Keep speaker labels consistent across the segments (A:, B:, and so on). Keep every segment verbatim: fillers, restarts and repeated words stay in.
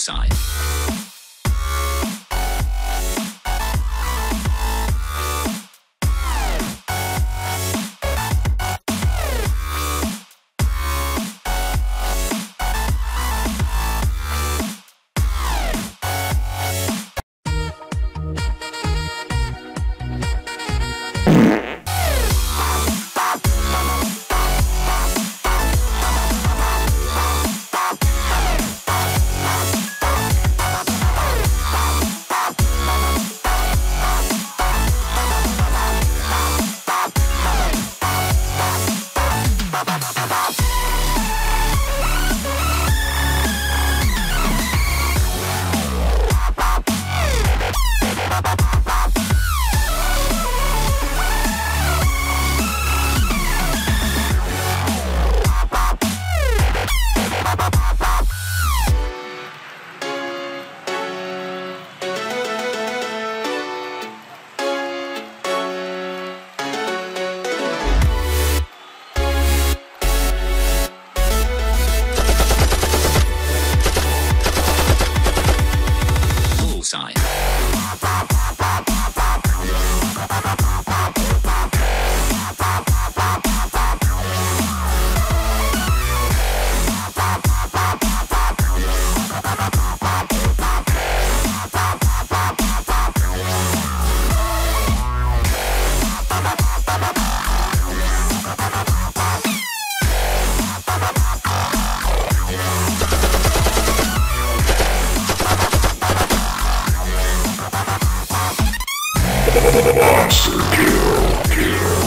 A: Bullseye. Bullseye.
B: Monster kill, kill.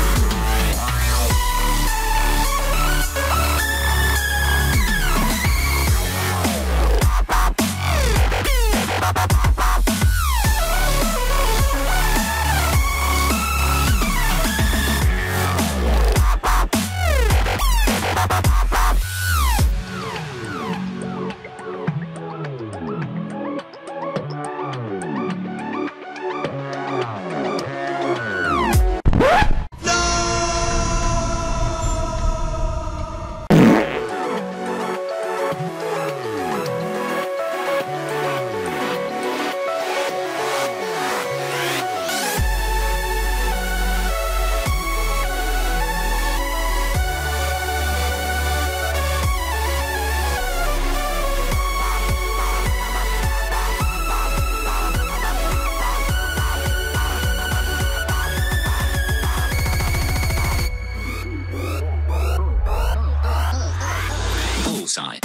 A: Bullseye.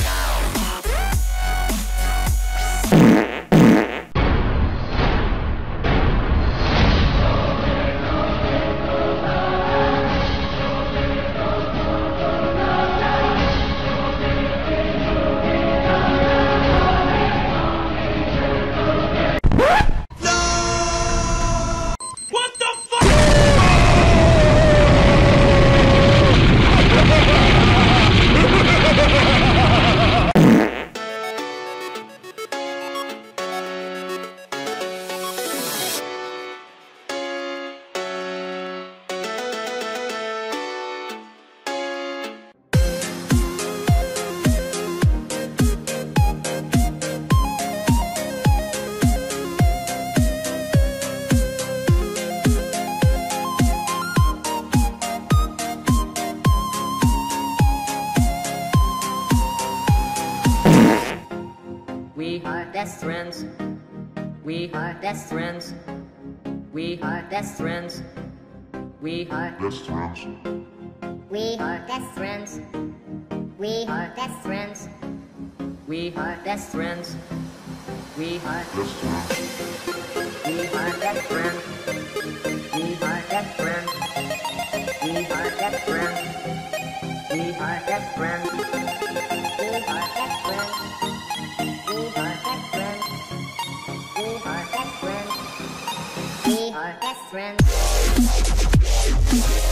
C: We are best friends. We are best friends. We are best friends. We are
B: Best friends.
C: we are best friends. We are best friends. We are best friends. We are
B: Best friends.
C: we are best friends. We are best friends. We are best friends. We are best friends. We are best friends. We are best friends. We are best friends. We are best friends.